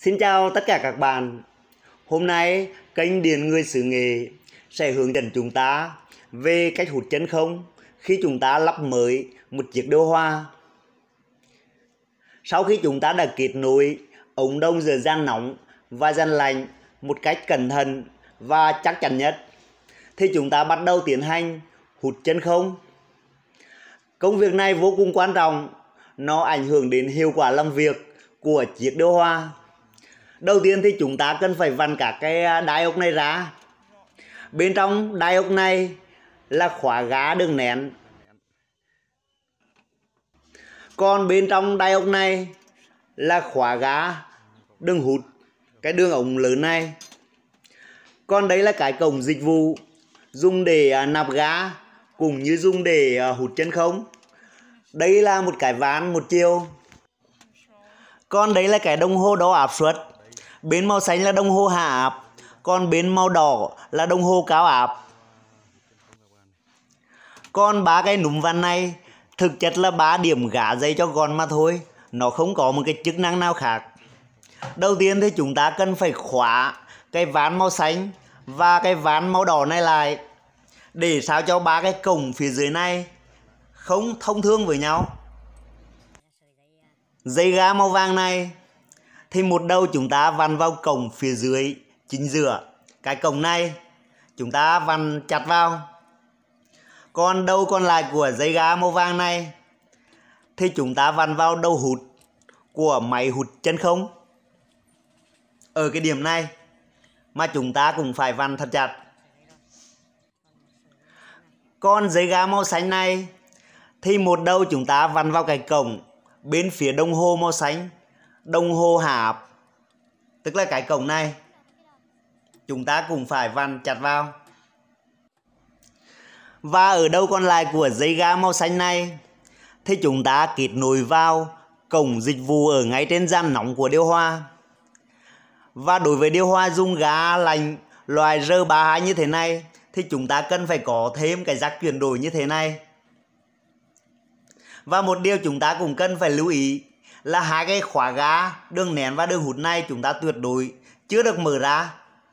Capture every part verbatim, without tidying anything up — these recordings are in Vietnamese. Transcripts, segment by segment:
Xin chào tất cả các bạn. Hôm nay kênh Điện Người xứ Nghệ sẽ hướng dẫn chúng ta về cách hút chân không khi chúng ta lắp mới một chiếc điều hòa. Sau khi chúng ta đã kết nối ống đông giữa gian nóng và gian lạnh một cách cẩn thận và chắc chắn nhất, thì chúng ta bắt đầu tiến hành hút chân không. Công việc này vô cùng quan trọng, nó ảnh hưởng đến hiệu quả làm việc của chiếc điều hòa. Đầu tiên thì chúng ta cần phải vặn các cái đai ốc này ra. Bên trong đai ốc này là khóa gá đường nén. Còn bên trong đai ốc này là khóa gá đường hút, cái đường ống lớn này. Còn đấy là cái cổng dịch vụ dùng để nạp gá cũng như dùng để hút chân không. Đây là một cái ván một chiều. Còn đấy là cái đồng hồ đo áp suất. Bên màu xanh là đồng hồ hạ áp, còn bên màu đỏ là đồng hồ cao áp. Còn ba cái núm vặn này thực chất là ba điểm gá dây cho gọn mà thôi, nó không có một cái chức năng nào khác. Đầu tiên thì chúng ta cần phải khóa cái ván màu xanh và cái ván màu đỏ này lại, để sao cho ba cái cổng phía dưới này không thông thương với nhau. Dây gá màu vàng này thì một đầu chúng ta vặn vào cổng phía dưới chính giữa. Cái cổng này chúng ta vặn chặt vào. Còn đầu còn lại của dây gá màu vàng này thì chúng ta vặn vào đầu hút của máy hút chân không. Ở cái điểm này mà chúng ta cũng phải vặn thật chặt. Còn dây gá màu xanh này thì một đầu chúng ta vặn vào cái cổng bên phía đồng hồ màu xanh, đồng hồ hạ áp, tức là cái cổng này chúng ta cũng phải vặn chặt vào. Và ở đầu còn lại của dây gá màu xanh này thì chúng ta kết nối vào cổng dịch vụ ở ngay trên gian nóng của điều hòa. Và đối với điều hòa dùng gá lạnh loại R ba mươi hai như thế này thì chúng ta cần phải có thêm cái jack chuyển đổi như thế này. Và một điều chúng ta cũng cần phải lưu ý là hai cái khóa gá đường nén và đường hút này chúng ta tuyệt đối chưa được mở ra.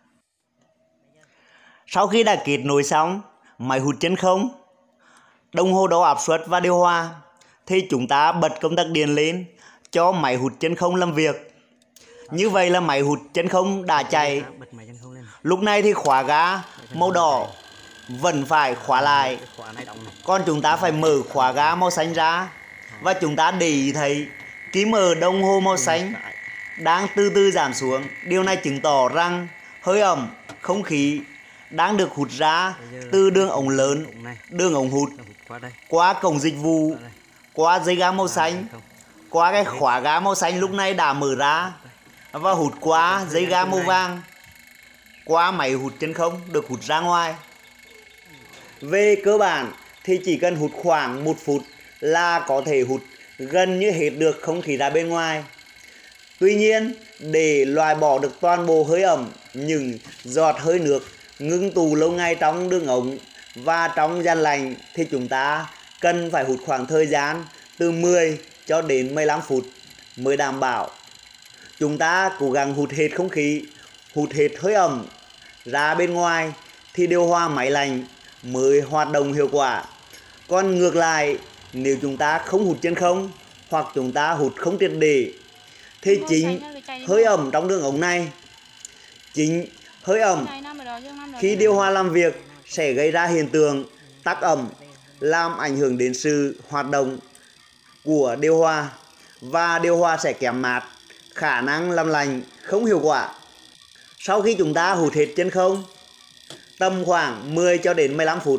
Sau khi đã kết nối xong máy hút chân không, đồng hồ đo áp suất và điều hòa thì chúng ta bật công tắc điện lên cho máy hút chân không làm việc. Như vậy là máy hút chân không đã chạy. Lúc này thì khóa gá màu đỏ vẫn phải khóa lại. Còn chúng ta phải mở khóa gá màu xanh ra. Và chúng ta để ý thấy kim ở đồng hồ màu xanh đang từ từ giảm xuống. Điều này chứng tỏ rằng hơi ẩm, không khí đang được hút ra từ đường ống lớn, đường ống hút, qua cổng dịch vụ, qua dây gá màu xanh, qua cái khóa gá màu xanh lúc này đã mở ra, và hút qua dây gá màu vàng, qua máy hút chân không được hút ra ngoài. Về cơ bản thì chỉ cần hút khoảng một phút là có thể hút gần như hết được không khí ra bên ngoài. Tuy nhiên, để loại bỏ được toàn bộ hơi ẩm, những giọt hơi nước ngưng tụ lâu ngày trong đường ống và trong gian lạnh thì chúng ta cần phải hút khoảng thời gian từ mười cho đến mười lăm phút mới đảm bảo. Chúng ta cố gắng hút hết không khí, hút hết hơi ẩm ra bên ngoài thì điều hòa máy lạnh mới hoạt động hiệu quả. Còn ngược lại, nếu chúng ta không hút chân không hoặc chúng ta hút không triệt để thì chính hơi ẩm trong đường ống này, chính hơi ẩm khi điều hòa làm việc sẽ gây ra hiện tượng tắc ẩm, làm ảnh hưởng đến sự hoạt động của điều hòa và điều hòa sẽ kém mát, khả năng làm lạnh không hiệu quả. Sau khi chúng ta hút hết chân không tầm khoảng mười cho đến mười lăm phút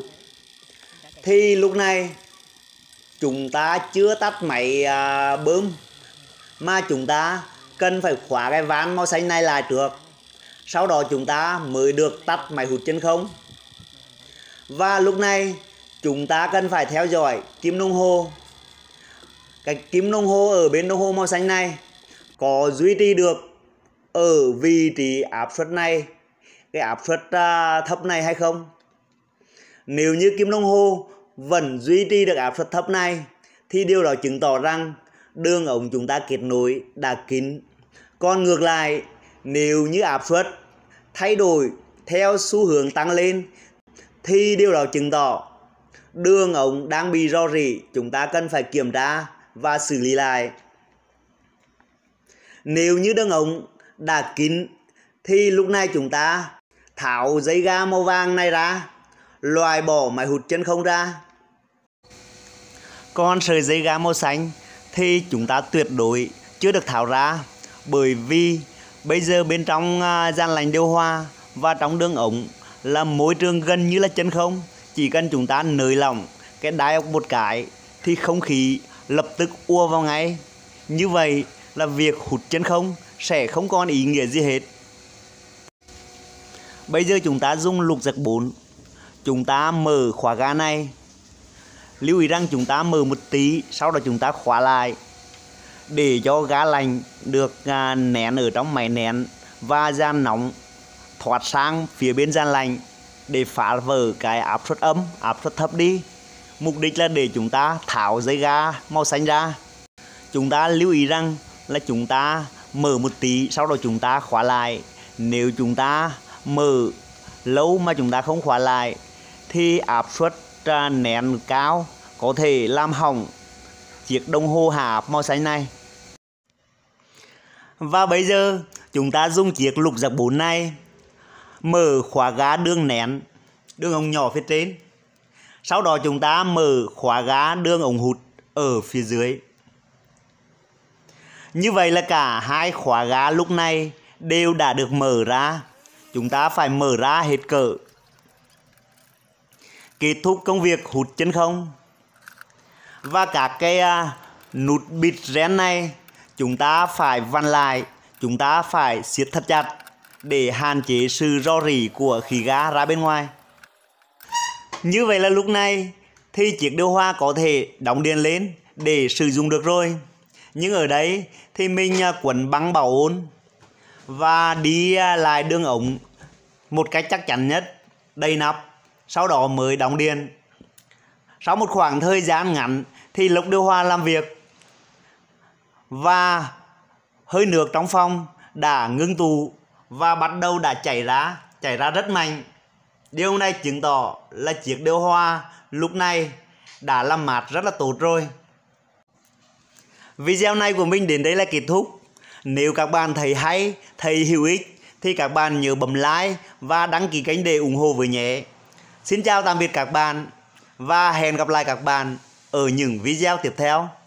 thì lúc này chúng ta chưa tắt máy à, bơm, mà chúng ta cần phải khóa cái ván màu xanh này lại trước. Sau đó chúng ta mới được tắt máy hút chân không. Và lúc này chúng ta cần phải theo dõi kim đồng hồ. Cái kim đồng hồ ở bên đồng hồ màu xanh này có duy trì được ở vị trí áp suất này, cái áp suất uh, thấp này hay không. Nếu như kim đồng hồ vẫn duy trì được áp suất thấp này thì điều đó chứng tỏ rằng đường ống chúng ta kết nối đã kín, Còn ngược lại, nếu như áp suất thay đổi theo xu hướng tăng lên thì điều đó chứng tỏ đường ống đang bị rò rỉ, chúng ta cần phải kiểm tra và xử lý lại. Nếu như đường ống đã kín thì lúc này chúng ta tháo dây ga màu vàng này ra, loại bỏ máy hút chân không ra. Còn sợi dây ga màu xanh thì chúng ta tuyệt đối chưa được tháo ra, bởi vì bây giờ bên trong gian lạnh điều hòa và trong đường ống là môi trường gần như là chân không. Chỉ cần chúng ta nới lỏng cái đai ốc một cái thì không khí lập tức ùa vào ngay. Như vậy là việc hút chân không sẽ không còn ý nghĩa gì hết. Bây giờ chúng ta dùng lục giác bốn, chúng ta mở khóa ga này. Lưu ý rằng chúng ta mở một tí, sau đó chúng ta khóa lại để cho ga lạnh được à, nén ở trong máy nén và gian nóng thoát sang phía bên gian lạnh để phá vỡ cái áp suất âm, áp suất thấp đi. Mục đích là để chúng ta tháo dây ga màu xanh ra. Chúng ta lưu ý rằng là chúng ta mở một tí, sau đó chúng ta khóa lại. Nếu chúng ta mở lâu mà chúng ta không khóa lại thì áp suất à, nén cao có thể làm hỏng chiếc đồng hồ hạ áp màu xanh này. Và bây giờ chúng ta dùng chiếc lục giác bốn này mở khóa ga đường nén, đường ống nhỏ phía trên. Sau đó chúng ta mở khóa ga đường ống hút ở phía dưới. Như vậy là cả hai khóa ga lúc này đều đã được mở ra. Chúng ta phải mở ra hết cỡ. Kết thúc công việc hút chân không. Và các cái à, nút bịt ren này chúng ta phải vặn lại, chúng ta phải siết thật chặt để hạn chế sự rò rỉ của khí ga ra bên ngoài. Như vậy là lúc này thì chiếc điều hòa có thể đóng điện lên để sử dụng được rồi. Nhưng ở đây thì mình quấn băng bảo ôn và đi lại đường ống một cách chắc chắn nhất, đầy nắp, sau đó mới đóng điện. Sau một khoảng thời gian ngắn thì lốc điều hòa làm việc và hơi nước trong phòng đã ngưng tụ và bắt đầu đã chảy ra, chảy ra rất mạnh. Điều này chứng tỏ là chiếc điều hòa lúc này đã làm mát rất là tốt rồi. Video này của mình đến đây là kết thúc. Nếu các bạn thấy hay, thấy hữu ích thì các bạn nhớ bấm like và đăng ký kênh để ủng hộ với nhé. Xin chào tạm biệt các bạn và hẹn gặp lại các bạn ở những video tiếp theo.